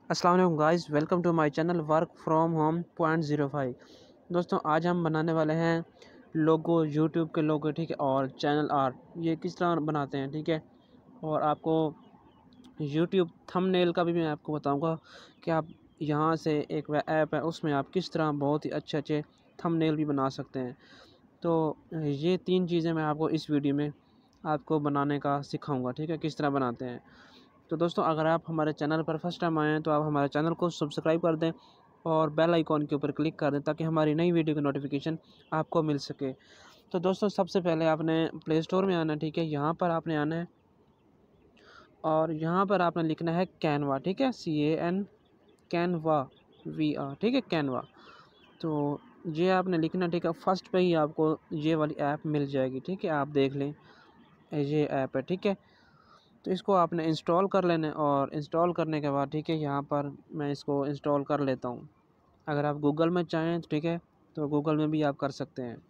अस्सलाम वालेकुम guys, welcome to my channel work from home .05। दोस्तों आज हम बनाने वाले हैं लोगो, यूट्यूब के लोगो, ठीक है, और चैनल आर्ट। ये किस तरह बनाते हैं, ठीक है। और आपको यूट्यूब थंबनेल का भी मैं आपको बताऊंगा कि आप यहाँ से एक ऐप है उसमें आप किस तरह बहुत ही अच्छे अच्छे थंबनेल भी बना सकते हैं। तो ये 3 चीज़ें मैं आपको इस वीडियो में आपको बनाने का सिखाऊंगा, ठीक है, किस तरह बनाते हैं। तो दोस्तों अगर आप हमारे चैनल पर फर्स्ट टाइम आए हैं तो आप हमारे चैनल को सब्सक्राइब कर दें और बेल आइकॉन के ऊपर क्लिक कर दें ताकि हमारी नई वीडियो की नोटिफिकेशन आपको मिल सके। तो दोस्तों सबसे पहले आपने प्ले स्टोर में आना है, ठीक है। यहाँ पर आपने आना है और यहाँ पर आपने लिखना है कैनवा, ठीक है, CAN कैनवा VR, ठीक है, कैनवा। तो ये आपने लिखना, ठीक है। फर्स्ट पे ही आपको ये वाली ऐप मिल जाएगी, ठीक है। आप देख लें ये ऐप है, ठीक है। तो इसको आपने इंस्टॉल कर लेना है और इंस्टॉल करने के बाद, ठीक है, यहाँ पर मैं इसको इंस्टॉल कर लेता हूँ। अगर आप गूगल में चाहें तो ठीक है, तो गूगल में भी आप कर सकते हैं।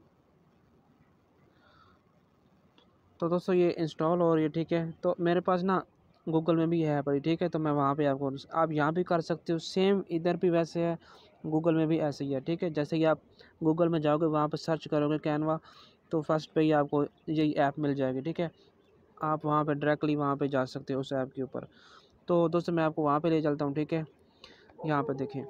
तो दोस्तों ये इंस्टॉल हो रही है, ठीक है। तो मेरे पास ना गूगल में भी है पड़ी, ठीक है। तो मैं वहाँ पे आपको, आप यहाँ भी कर सकते हो, सेम इधर भी वैसे है, गूगल में भी ऐसे ही है, ठीक है। जैसे कि आप गूगल में जाओगे, वहाँ पर सर्च करोगे कैनवा, तो फर्स्ट पे ही आपको यही ऐप मिल जाएगी, ठीक है। आप वहाँ पे डायरेक्टली वहाँ पे जा सकते हो उस ऐप के ऊपर। तो दोस्तों मैं आपको वहाँ पे ले चलता हूँ, ठीक है। यहाँ पे देखें।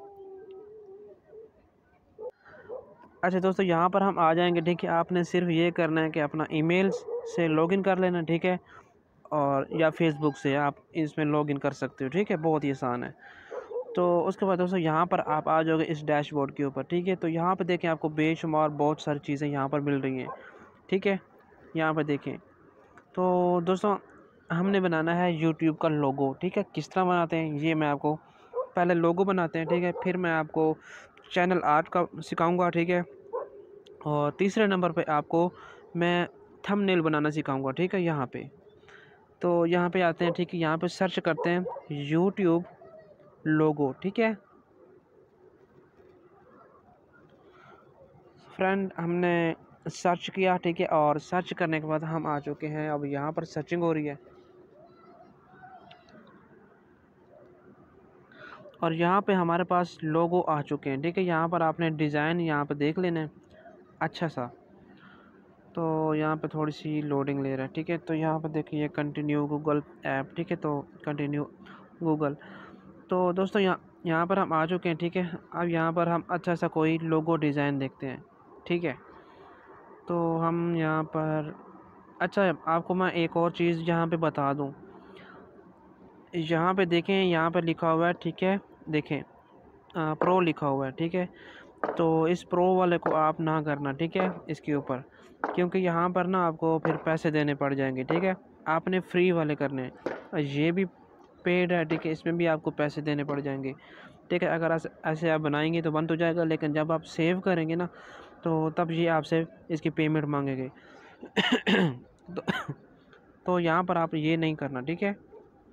अच्छा दोस्तों यहाँ पर हम आ जाएंगे, ठीक है। आपने सिर्फ ये करना है कि अपना ईमेल से लॉगिन कर लेना, ठीक है। और या फेसबुक से आप इसमें लॉगिन कर सकते हो, ठीक है। बहुत ही आसान है। तो उसके बाद दोस्तों यहाँ पर आप आ जाओगे इस डैशबोर्ड के ऊपर, ठीक है। तो यहाँ पर देखें आपको बेशुमार बहुत सारी चीज़ें यहाँ पर मिल रही हैं, ठीक है। यहाँ पर देखें। तो दोस्तों हमने बनाना है यूट्यूब का लोगो, ठीक है। किस तरह बनाते हैं ये मैं आपको, पहले लोगो बनाते हैं, ठीक है। फिर मैं आपको चैनल आर्ट का सिखाऊंगा, ठीक है। और तीसरे नंबर पे आपको मैं थंबनेल बनाना सिखाऊंगा, ठीक है। यहाँ पे तो यहाँ पे आते हैं, ठीक है। यहाँ पे सर्च करते हैं यूट्यूब लोगो, ठीक है फ्रेंड। हमने सर्च किया, ठीक है। और सर्च करने के बाद हम आ चुके हैं, अब यहाँ पर सर्चिंग हो रही है और यहाँ पे हमारे पास लोगो आ चुके हैं, ठीक है। यहाँ पर आपने डिज़ाइन यहाँ पे देख लेना है अच्छा सा। तो यहाँ पे थोड़ी सी लोडिंग ले रहा है, ठीक है। तो यहाँ पे देखिए कंटिन्यू गूगल ऐप, ठीक है। तो कंटिन्यू गूगल। तो दोस्तों यहाँ पर हम आ चुके हैं, ठीक है। अब यहाँ पर हम अच्छा सा कोई लोगो डिज़ाइन देखते हैं, ठीक है। तो हम यहाँ पर, अच्छा आपको मैं एक और चीज़ यहाँ पे बता दूँ। यहाँ पे देखें, यहाँ पे लिखा हुआ है, ठीक है। देखें प्रो लिखा हुआ है, ठीक है। तो इस प्रो वाले को आप ना करना, ठीक है, इसके ऊपर, क्योंकि यहाँ पर ना आपको फिर पैसे देने पड़ जाएंगे, ठीक है। आपने फ्री वाले करने हैं और ये भी पेड है, ठीक है। इसमें भी आपको पैसे देने पड़ जाएंगे, ठीक है। अगर ऐसे आप बनाएंगे तो बंद हो जाएगा, लेकिन जब आप सेव करेंगे ना तो तब ये आपसे इसकी पेमेंट मांगेंगे। तो, तो यहाँ पर आप ये नहीं करना, ठीक है।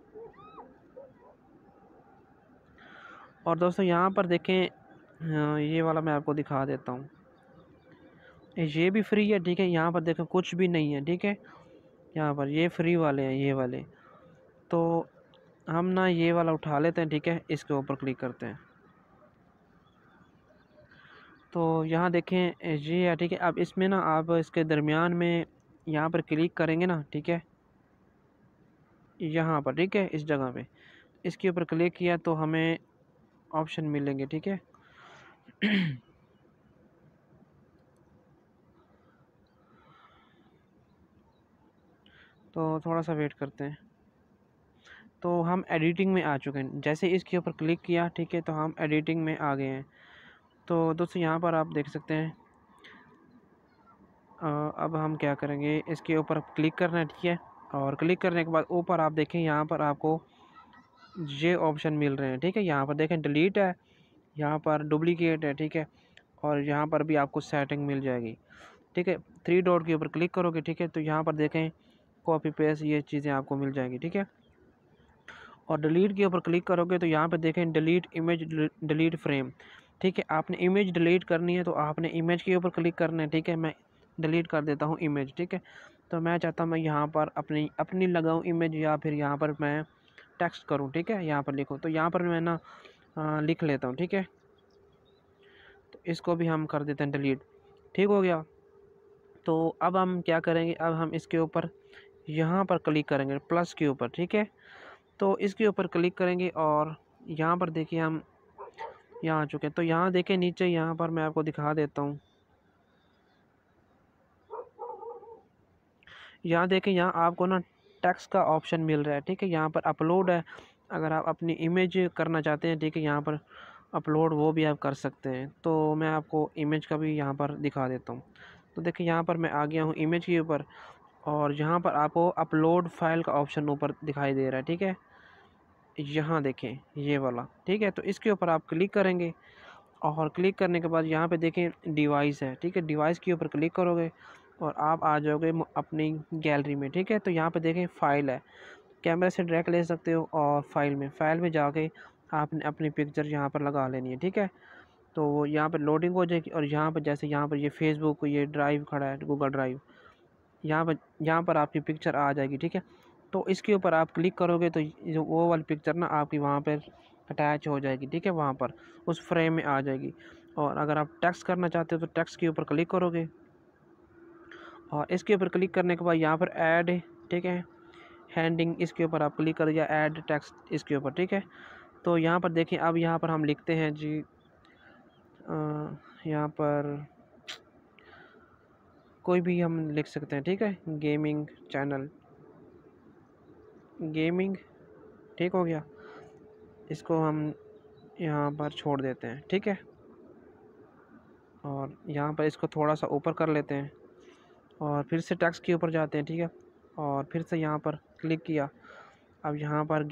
और दोस्तों यहाँ पर देखें, ये वाला मैं आपको दिखा देता हूँ। ये भी फ्री है, ठीक है। यहाँ पर देखें कुछ भी नहीं है, ठीक है। यहाँ पर ये फ्री वाले हैं, ये वाले। तो हम ना ये वाला उठा लेते हैं, ठीक है। इसके ऊपर क्लिक करते हैं। तो यहाँ देखें ये है, ठीक है। अब इसमें ना आप इसके दरमियान में यहाँ पर क्लिक करेंगे ना, ठीक है, यहाँ पर, ठीक है, इस जगह पे इसके ऊपर क्लिक किया तो हमें ऑप्शन मिलेंगे, ठीक है। तो थोड़ा सा वेट करते हैं। तो हम एडिटिंग में आ चुके हैं। जैसे इसके ऊपर क्लिक किया, ठीक है, तो हम एडिटिंग में आ गए हैं। तो दोस्तों यहाँ पर आप देख सकते हैं। अब हम क्या करेंगे, इसके ऊपर क्लिक करना है, ठीक है। और क्लिक करने के बाद ऊपर आप देखें, यहाँ पर आपको ये ऑप्शन मिल रहे हैं, ठीक है। यहाँ पर देखें डिलीट है, यहाँ पर डुप्लीकेट है, ठीक है। और यहाँ पर भी आपको सेटिंग मिल जाएगी, ठीक है। 3 डॉट के ऊपर क्लिक करोगे, ठीक है, तो यहाँ पर देखें कॉपी पेस्ट ये चीज़ें आपको मिल जाएगी, ठीक है। और डिलीट के ऊपर क्लिक करोगे तो यहाँ पे देखें डिलीट इमेज, डिलीट फ्रेम, ठीक है। आपने इमेज डिलीट करनी है तो आपने इमेज के ऊपर क्लिक करना है, ठीक है। मैं डिलीट कर देता हूँ इमेज, ठीक है। तो मैं चाहता हूँ मैं यहाँ पर अपनी लगाऊँ इमेज, या फिर यहाँ पर मैं टेक्स्ट करूँ, ठीक है, यहाँ पर लिखूँ, तो यहाँ पर मैं ना लिख लेता हूँ, ठीक है। तो इसको भी हम कर देते हैं डिलीट। ठीक हो गया। तो अब हम क्या करेंगे, अब हम इसके ऊपर यहाँ पर क्लिक करेंगे प्लस के ऊपर, ठीक है। तो इसके ऊपर क्लिक करेंगे और यहाँ पर देखिए हम यहाँ आ चुके हैं। तो यहाँ देखिए नीचे, यहाँ पर मैं आपको दिखा देता हूँ। यहाँ देखें, यहाँ आपको ना टेक्स्ट का ऑप्शन मिल रहा है, ठीक है। यहाँ पर अपलोड है, अगर आप अपनी इमेज करना चाहते हैं, ठीक है, यहाँ पर अपलोड वो भी आप कर सकते हैं। तो मैं आपको इमेज का भी यहाँ पर दिखा देता हूँ। तो देखिए यहाँ पर मैं आ गया हूँ इमेज के ऊपर, और यहाँ पर आपको अपलोड फाइल का ऑप्शन ऊपर दिखाई दे रहा है, ठीक है। यहाँ देखें ये वाला, ठीक है। तो इसके ऊपर आप क्लिक करेंगे, और क्लिक करने के बाद यहाँ पे देखें डिवाइस है, ठीक है। डिवाइस के ऊपर क्लिक करोगे और आप आ जाओगे अपनी गैलरी में, ठीक है। तो यहाँ पे देखें फ़ाइल है, कैमरा से डायरेक्ट ले सकते हो, और फाइल में जाके आपने अपनी पिक्चर यहाँ पर लगा लेनी है, ठीक है। तो वो यहाँ पर लोडिंग हो जाएगी, और यहाँ पर जैसे यहाँ पर ये फेसबुक, ये ड्राइव खड़ा है, गूगल ड्राइव, यहाँ पर आपकी पिक्चर आ जाएगी, ठीक है। तो इसके ऊपर आप क्लिक करोगे तो जो वो वाली पिक्चर ना आपकी वहाँ पर अटैच हो जाएगी, ठीक है, वहाँ पर उस फ्रेम में आ जाएगी। और अगर आप टेक्स्ट करना चाहते हो तो टेक्स्ट के ऊपर क्लिक करोगे, और इसके ऊपर क्लिक करने के बाद यहाँ पर ऐड, ठीक है, हैंडिंग, इसके ऊपर आप क्लिक करिए, ऐड टेक्स्ट इसके ऊपर, ठीक है। तो यहाँ पर देखें, अब यहाँ पर हम लिखते हैं जी, यहाँ पर कोई भी हम लिख सकते हैं, ठीक है, गेमिंग चैनल, गेमिंग, ठीक हो गया। इसको हम यहाँ पर छोड़ देते हैं, ठीक है। और यहाँ पर इसको थोड़ा सा ऊपर कर लेते हैं, और फिर से टेक्स्ट के ऊपर जाते हैं, ठीक है। और फिर से यहाँ पर क्लिक किया, अब यहाँ पर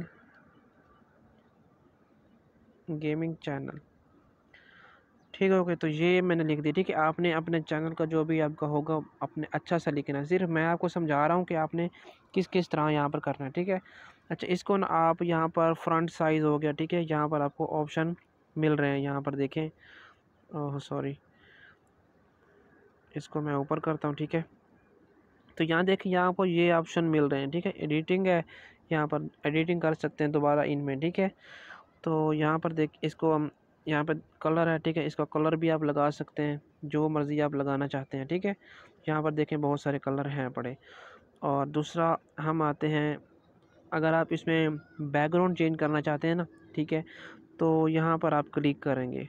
गेमिंग चैनल, ठीक हो गया। तो ये मैंने लिख दी, ठीक है। आपने अपने चैनल का जो भी आपका होगा अपने अच्छा सा लिखना है, सिर्फ मैं आपको समझा रहा हूँ कि आपने किस किस तरह यहाँ पर करना है, ठीक है। अच्छा, इसको ना आप यहाँ पर फ्रंट साइज़ हो गया, ठीक है, यहाँ पर आपको ऑप्शन मिल रहे हैं, यहाँ पर देखें, ओह सॉरी, इसको मैं ऊपर करता हूँ, ठीक है। तो यहाँ देखें, यहाँ पर ये ऑप्शन मिल रहे हैं, ठीक है। एडिटिंग है, यहाँ पर एडिटिंग कर सकते हैं दोबारा इनमें, ठीक है। तो यहाँ पर देख, इसको हम यहाँ पर कलर है, ठीक है, इसका कलर भी आप लगा सकते हैं, जो मर्ज़ी आप लगाना चाहते हैं, ठीक है। यहाँ पर देखें बहुत सारे कलर हैं पड़े। और दूसरा हम आते हैं, अगर आप इसमें बैकग्राउंड चेंज करना चाहते हैं ना, ठीक है, तो यहाँ पर आप क्लिक करेंगे,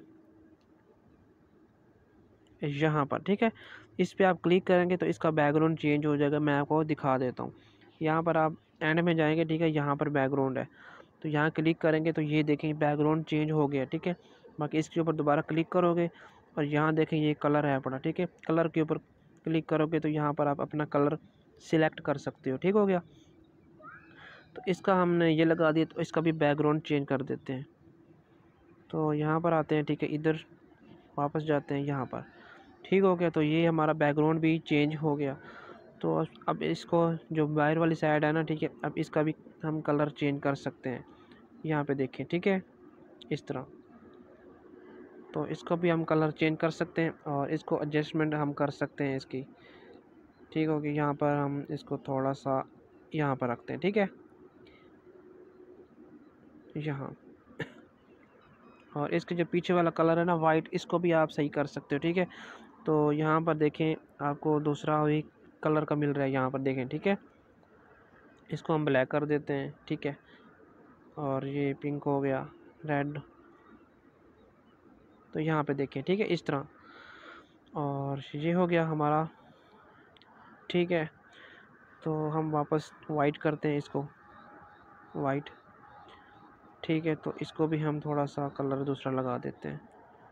यहाँ पर, ठीक है, इस पर आप क्लिक करेंगे तो इसका बैकग्राउंड चेंज हो जाएगा। मैं आपको दिखा देता हूँ, यहाँ पर आप एंड में जाएंगे, ठीक है, यहाँ पर बैकग्राउंड है, तो यहाँ क्लिक करेंगे तो ये देखें बैकग्राउंड चेंज हो गया, ठीक है। बाकी इसके ऊपर दोबारा क्लिक करोगे, और यहाँ देखें ये कलर है पड़ा, ठीक है, कलर के ऊपर क्लिक करोगे तो यहाँ पर आप अपना कलर सिलेक्ट कर सकते हो, ठीक हो गया। तो इसका हमने ये लगा दिया, तो इसका भी बैकग्राउंड चेंज कर देते हैं। तो यहाँ पर आते हैं, ठीक है, इधर वापस जाते हैं यहाँ पर, ठीक हो गया। तो ये हमारा बैकग्राउंड भी चेंज हो गया। तो अब इसको जो बाहर वाली साइड है ना, ठीक है, अब इसका भी हम कलर चेंज कर सकते हैं, यहाँ पे देखें, ठीक है, इस तरह। तो इसको भी हम कलर चेंज कर सकते हैं, और इसको एडजस्टमेंट हम कर सकते हैं इसकी, ठीक हो गया। यहाँ पर हम इसको थोड़ा सा यहाँ पर रखते हैं, ठीक है, यहाँ। और इसके जो पीछे वाला कलर है ना वाइट, इसको भी आप सही कर सकते हो, ठीक है। तो यहाँ पर देखें, आपको दूसरा भी कलर का मिल रहा है, यहाँ पर देखें, ठीक है। इसको हम ब्लैक कर देते हैं, ठीक है, और ये पिंक हो गया, रेड, तो यहाँ पे देखें, ठीक है, इस तरह। और ये हो गया हमारा, ठीक है। तो हम वापस वाइट करते हैं इसको, वाइट, ठीक है। तो इसको भी हम थोड़ा सा कलर दूसरा लगा देते हैं,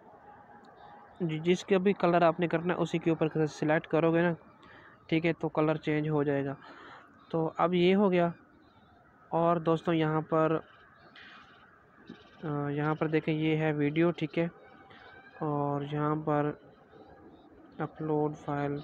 जिसके भी कलर आपने करना है उसी के ऊपर सिलेक्ट करोगे ना, ठीक है, तो कलर चेंज हो जाएगा। तो अब ये हो गया। और दोस्तों यहाँ पर देखें, ये है वीडियो, ठीक है, और यहाँ पर अपलोड फाइल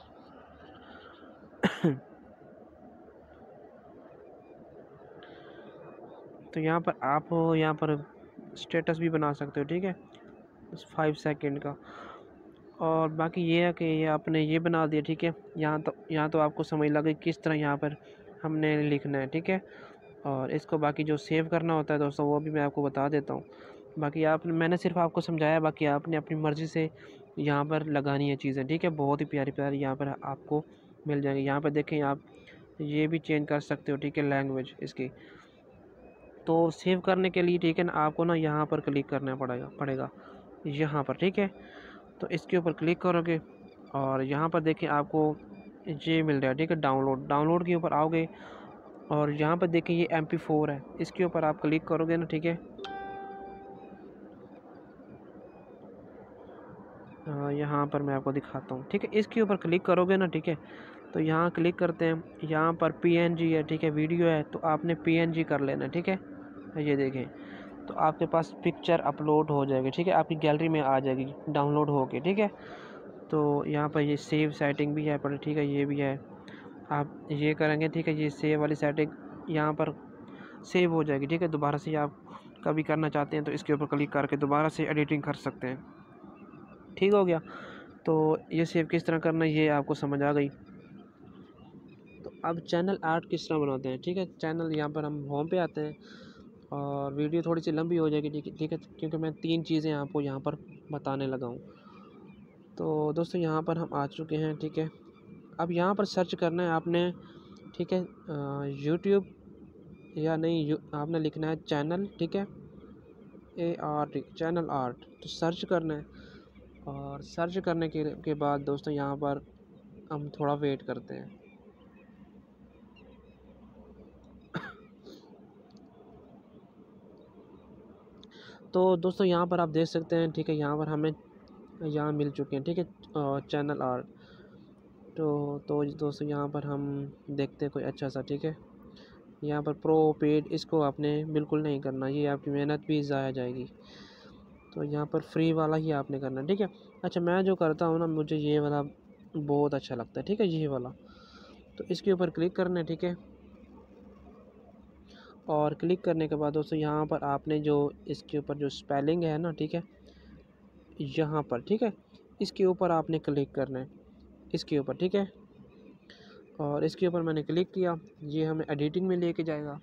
तो यहाँ पर आप यहाँ पर स्टेटस भी बना सकते हो, ठीक है, 5 सेकंड का। और बाकी ये है कि ये आपने ये बना दिया, ठीक है। यहाँ तो आपको समझ लगे किस तरह यहाँ पर हमने लिखना है, ठीक है। और इसको बाकी जो सेव करना होता है दोस्तों वो भी मैं आपको बता देता हूँ। बाकी मैंने सिर्फ आपको समझाया, बाकी आपने अपनी मर्ज़ी से यहाँ पर लगानी है चीज़ें, ठीक है। बहुत ही प्यारी प्यारी यहाँ पर आपको मिल जाएंगी। यहाँ पर देखें आप ये भी चेंज कर सकते हो, ठीक है, लैंग्वेज इसकी। तो सेव करने के लिए, ठीक है ना, आपको ना यहाँ पर क्लिक करना पड़ेगा यहाँ पर, ठीक है। तो इसके ऊपर क्लिक करोगे और यहाँ पर देखें आपको ये मिल रहा है, ठीक है, डाउनलोड के ऊपर आओगे और यहाँ पर देखें ये MP4 है, इसके ऊपर आप क्लिक करोगे ना, ठीक है। यहाँ पर मैं आपको दिखाता हूँ, ठीक है। इसके ऊपर क्लिक करोगे ना, ठीक है, तो यहाँ क्लिक करते हैं, यहाँ पर PNG है, ठीक है, वीडियो है, तो आपने PNG कर लेना, ठीक है। ये देखें तो आपके पास पिक्चर अपलोड हो जाएगी, ठीक है, आपकी गैलरी में आ जाएगी डाउनलोड होके, ठीक है। तो यहाँ पर ये सेव सेटिंग भी है पर, ठीक है, ये भी है, आप ये करेंगे, ठीक है, ये सेव वाली सेटिंग यहाँ पर सेव हो जाएगी, ठीक है। दोबारा से आप कभी करना चाहते हैं तो इसके ऊपर क्लिक करके दोबारा से एडिटिंग कर सकते हैं, ठीक हो गया। तो ये सेव किस तरह करना है ये आपको समझ आ गई। तो अब चैनल आर्ट किस तरह बनाते हैं, ठीक है। चैनल यहाँ पर हम होम पे आते हैं और वीडियो थोड़ी सी लंबी हो जाएगी, ठीक है, क्योंकि मैं 3 चीज़ें आपको यहाँ पर बताने लगा हूँ। तो दोस्तों यहाँ पर हम आ चुके हैं, ठीक है। अब यहाँ पर सर्च करना है आपने, ठीक है, यूट्यूब या नहीं, आपने लिखना है चैनल, ठीक है, ART, चैनल आर्ट। तो सर्च करना है और सर्च करने के बाद दोस्तों यहाँ पर हम थोड़ा वेट करते हैं। तो दोस्तों यहाँ पर आप देख सकते हैं, ठीक है, यहाँ पर हमें यहाँ मिल चुके हैं, ठीक है, चैनल आर्ट। तो दोस्तों यहाँ पर हम देखते हैं कोई अच्छा सा, ठीक है। यहाँ पर प्रो पेड इसको आपने बिल्कुल नहीं करना, ये आपकी मेहनत भी ज़ाया जाएगी। तो यहाँ पर फ्री वाला ही आपने करना, ठीक है। अच्छा, मैं जो करता हूँ ना, मुझे ये वाला बहुत अच्छा लगता है, ठीक है, ये वाला। तो इसके ऊपर क्लिक करना है, ठीक है। और क्लिक करने के बाद दोस्तों यहाँ पर आपने जो इसके ऊपर जो स्पेलिंग है ना, ठीक है, यहाँ पर, ठीक है, इसके ऊपर आपने क्लिक करना है, इसके ऊपर, ठीक है। और इसके ऊपर मैंने क्लिक किया, ये हमें एडिटिंग में लेके जाएगा।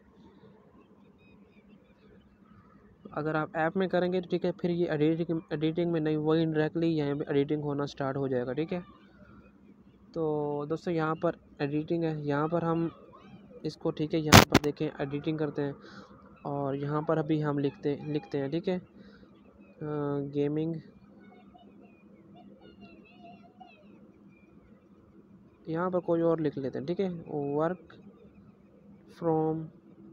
अगर आप ऐप में करेंगे तो ठीक है, फिर ये एडिटिंग में नहीं, वही डायरेक्टली यहाँ पे एडिटिंग होना स्टार्ट हो जाएगा, ठीक है। तो दोस्तों यहाँ पर एडिटिंग है, यहाँ पर हम इसको, ठीक है, यहाँ पर देखें एडिटिंग करते हैं और यहाँ पर अभी हम लिखते हैं, ठीक है, गेमिंग, यहाँ पर कोई और लिख लेते हैं, ठीक है, work from,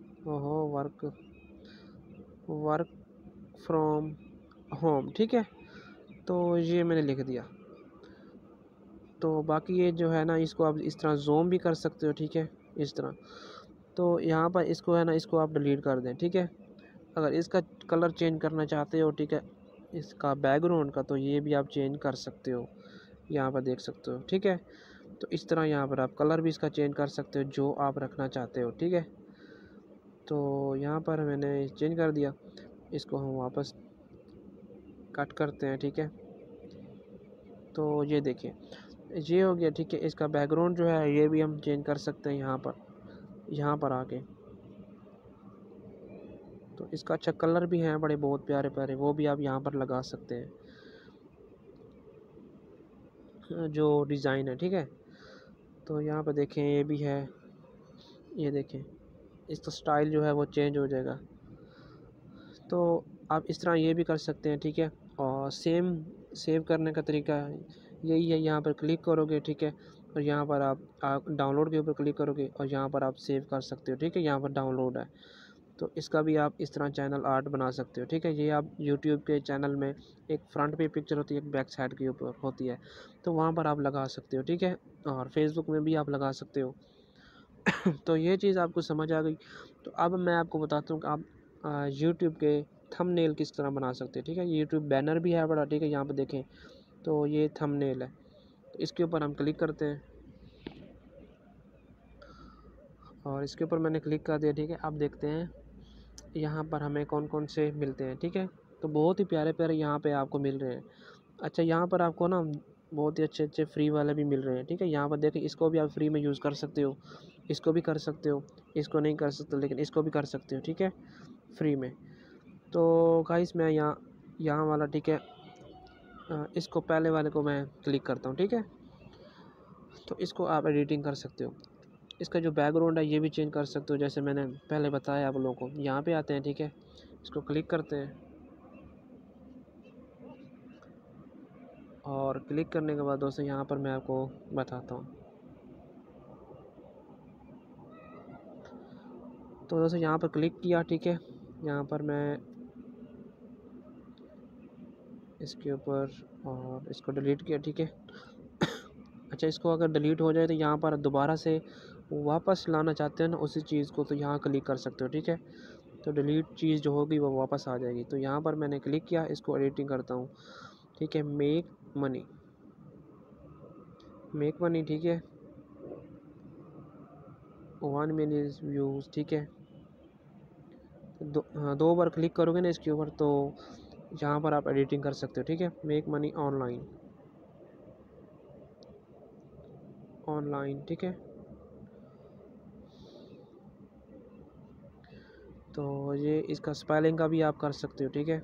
work from home, ठीक है। तो ये मैंने लिख दिया। तो बाकी ये जो है ना, इसको आप इस तरह जूम भी कर सकते हो, ठीक है, इस तरह। तो यहाँ पर इसको है ना, इसको आप डिलीट कर दें, ठीक है। अगर इसका कलर चेंज करना चाहते हो, ठीक है, इसका बैकग्राउंड का, तो ये भी आप चेंज कर सकते हो, यहाँ पर देख सकते हो, ठीक है। तो इस तरह यहाँ पर आप कलर भी इसका चेंज कर सकते हो जो आप रखना चाहते हो, ठीक है। तो यहाँ पर मैंने चेंज कर दिया, इसको हम वापस कट करते हैं, ठीक है। तो ये देखिए ये हो गया, ठीक है। इसका बैकग्राउंड जो है ये भी हम चेंज कर सकते हैं यहाँ पर आके। तो इसका अच्छा कलर भी है, बड़े बहुत प्यारे प्यारे, वो भी आप यहाँ पर लगा सकते हैं, जो डिज़ाइन है, ठीक है। तो यहाँ पर देखें ये भी है, ये देखें इसका स्टाइल जो है वो चेंज हो जाएगा। तो आप इस तरह ये भी कर सकते हैं, ठीक है। और सेव करने का तरीका यही है, यहाँ पर क्लिक करोगे, ठीक है, और यहाँ पर आप डाउनलोड के ऊपर क्लिक करोगे और यहाँ पर आप सेव कर सकते हो, ठीक है। यहाँ पर डाउनलोड है, तो इसका भी आप इस तरह चैनल आर्ट बना सकते हो, ठीक है। ये आप यूट्यूब के चैनल में एक फ्रंट पे पिक्चर होती है, एक बैक साइड के ऊपर होती है, तो वहाँ पर आप लगा सकते हो, ठीक है। और फेसबुक में भी आप लगा सकते हो। तो ये चीज़ आपको समझ आ गई। तो अब मैं आपको बताता हूँ कि आप यूट्यूब के थंबनेल किस तरह बना सकते हैं, ठीक है। यूट्यूब बैनर भी है बड़ा, ठीक है, यहाँ पर देखें तो ये थंबनेल है, तो इसके ऊपर हम क्लिक करते हैं और इसके ऊपर मैंने क्लिक कर दिया, ठीक है। अब देखते हैं यहाँ पर हमें कौन कौन से मिलते हैं, ठीक है। तो बहुत ही प्यारे प्यारे यहाँ पे आपको मिल रहे हैं। अच्छा, यहाँ पर आपको ना बहुत ही अच्छे अच्छे फ्री वाले भी मिल रहे हैं, ठीक है। यहाँ पर देखिए इसको भी आप फ्री में यूज़ कर सकते हो। इसको भी कर सकते हो, इसको नहीं कर सकते लेकिन इसको भी कर सकते हो, ठीक है, फ्री में। तो गाइस मैं यहाँ वाला, ठीक है, इसको पहले वाले को मैं क्लिक करता हूँ, ठीक है। तो इसको आप एडिटिंग कर सकते हो। इसका जो बैकग्राउंड है ये भी चेंज कर सकते हो, जैसे मैंने पहले बताया आप लोगों को। यहाँ पे आते हैं, ठीक है, इसको क्लिक करते हैं और क्लिक करने के बाद दोस्तों यहाँ पर मैं आपको बताता हूँ। तो दोस्तों यहाँ पर क्लिक किया, ठीक है, यहाँ पर मैं इसके ऊपर और इसको डिलीट किया, ठीक है। अच्छा, इसको अगर डिलीट हो जाए तो यहाँ पर दोबारा से वापस लाना चाहते हैं ना उसी चीज़ को, तो यहाँ क्लिक कर सकते हो, ठीक है। तो डिलीट चीज़ जो होगी वो वापस आ जाएगी। तो यहाँ पर मैंने क्लिक किया, इसको एडिटिंग करता हूँ, ठीक है। मेक मनी, ठीक है, 1 मिलियन व्यूज़, ठीक है। हाँ, 2 बार क्लिक करोगे ना इसके ऊपर तो यहाँ पर आप एडिटिंग कर सकते हो, ठीक है। मेक मनी ऑनलाइन, ठीक है। तो ये इसका स्पेलिंग का भी आप कर सकते हो, ठीक है।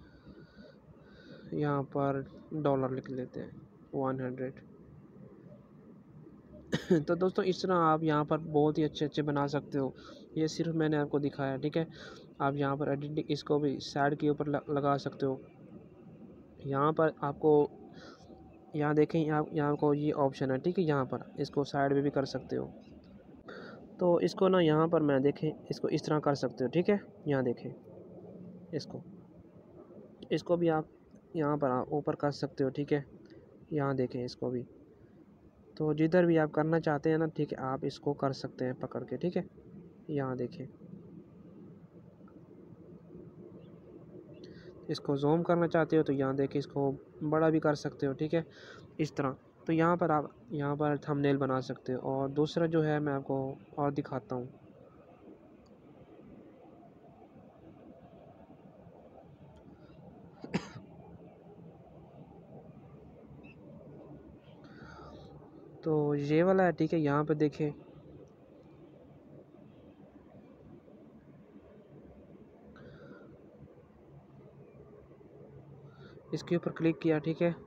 यहाँ पर डॉलर लिख लेते हैं 100। तो दोस्तों इस तरह आप यहाँ पर बहुत ही अच्छे बना सकते हो। ये सिर्फ मैंने आपको दिखाया, ठीक है। आप यहाँ पर एडिटिंग इसको भी साइड के ऊपर लगा सकते हो। यहाँ पर आपको यहाँ देखें, यहाँ को ये ऑप्शन है, ठीक है। यहाँ पर इसको साइड में भी कर सकते हो। तो इसको ना यहाँ पर मैं देखें, इसको इस तरह कर सकते हो, ठीक है। यहाँ देखें, इसको भी आप यहाँ पर ऊपर कर सकते हो, ठीक है। यहाँ देखें, इसको भी। तो जिधर भी आप करना चाहते हैं ना, ठीक है, आप इसको कर सकते हैं पकड़ के, ठीक है। यहाँ देखें, इसको जूम करना चाहते हो तो यहाँ देखें, इसको बड़ा भी कर सकते हो, ठीक है, इस तरह। तो यहाँ पर आप यहाँ पर थंबनेल बना सकते हो। और दूसरा जो है मैं आपको और दिखाता हूँ। तो ये वाला है, ठीक है। यहाँ पर देखें, इसके ऊपर क्लिक किया, ठीक है।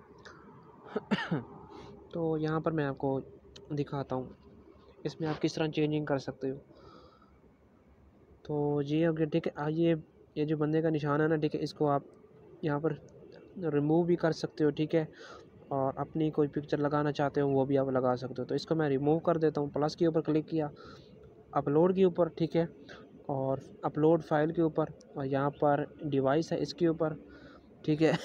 तो यहाँ पर मैं आपको दिखाता हूँ, इसमें आप किस तरह चेंजिंग कर सकते हो। तो ये हो गया, ठीक है। ये जो बंदे का निशान है ना, ठीक है, इसको आप यहाँ पर रिमूव भी कर सकते हो, ठीक है। और अपनी कोई पिक्चर लगाना चाहते हो वो भी आप लगा सकते हो। तो इसको मैं रिमूव कर देता हूँ। प्लस के ऊपर क्लिक किया, अपलोड के ऊपर, ठीक है, और अपलोड फाइल के ऊपर, और यहाँ पर डिवाइस है इसके ऊपर, ठीक है।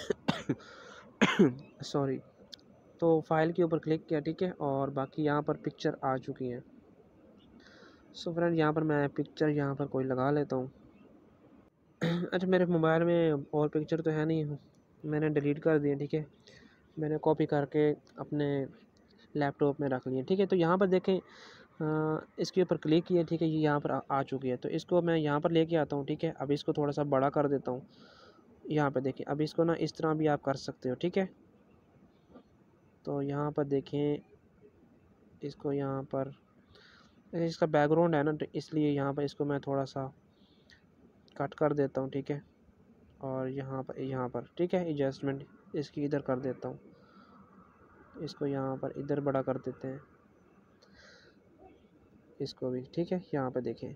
सॉरी। तो फाइल के ऊपर क्लिक किया, ठीक है, और बाकी यहाँ पर पिक्चर आ चुकी हैं। सो फ्रेंड, यहाँ पर मैं पिक्चर यहाँ पर कोई लगा लेता हूँ। अच्छा, मेरे मोबाइल में और पिक्चर तो है नहीं, मैंने डिलीट कर दिए, ठीक है। मैंने कॉपी करके अपने लैपटॉप में रख लिए, ठीक है। तो यहाँ पर देखें, इसके ऊपर क्लिक किया, ठीक है, ये यहाँ पर आ चुकी है। तो इसको मैं यहाँ पर लेके आता हूँ, ठीक है। अब इसको थोड़ा सा बड़ा कर देता हूँ। यहाँ पर देखिए, अब इसको ना इस तरह भी आप कर सकते हो, ठीक है। तो यहाँ पर देखें, इसको यहाँ पर इसका बैकग्राउंड है ना, तो इसलिए यहाँ पर इसको मैं थोड़ा सा कट कर देता हूँ, ठीक है। और यहाँ पर ठीक है, एडजस्टमेंट इसकी इधर कर देता हूँ। इसको यहाँ पर इधर बड़ा कर देते हैं, इसको भी, ठीक है। यहाँ पे देखें,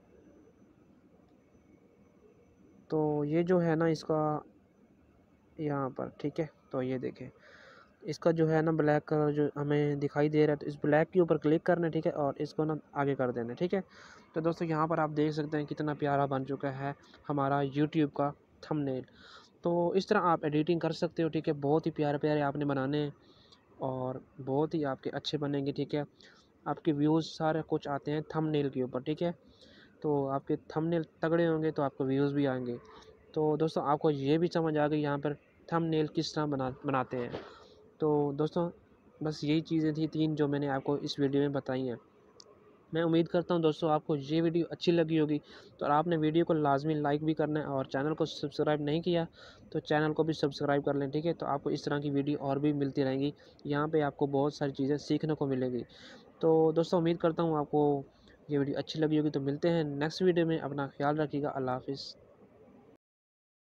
तो ये जो है ना इसका यहाँ पर, ठीक है। तो ये देखें, इसका जो है ना ब्लैक कलर जो हमें दिखाई दे रहा है, तो इस ब्लैक के ऊपर क्लिक करना है, ठीक है, और इसको ना आगे कर देना है, ठीक है। तो दोस्तों यहाँ पर आप देख सकते हैं कितना प्यारा बन चुका है हमारा यूट्यूब का थंबनेल। तो इस तरह आप एडिटिंग कर सकते हो, ठीक है। बहुत ही प्यारे प्यारे आपने बनाने हैं और बहुत ही आपके अच्छे बनेंगे, ठीक है। आपके व्यूज़ सारे कुछ आते हैं थंबनेल के ऊपर, ठीक है। तो आपके थंबनेल तगड़े होंगे तो आपको व्यूज़ भी आएंगे। तो दोस्तों आपको ये भी समझ आ गई यहाँ पर थंबनेल किस तरह बनाते हैं। तो दोस्तों बस यही चीज़ें थी 3 जो मैंने आपको इस वीडियो में बताई हैं। मैं उम्मीद करता हूँ दोस्तों आपको ये वीडियो अच्छी लगी होगी। तो आपने वीडियो को लाजमी लाइक भी करना है, और चैनल को सब्सक्राइब नहीं किया तो चैनल को भी सब्सक्राइब कर लें, ठीक है। तो आपको इस तरह की वीडियो और भी मिलती रहेंगी। यहाँ पे आपको बहुत सारी चीज़ें सीखने को मिलेगी। तो दोस्तों उम्मीद करता हूँ आपको ये वीडियो अच्छी लगी होगी। तो मिलते हैं नेक्स्ट वीडियो में, अपना ख्याल रखिएगा। अल्लाह हाफ़िज़।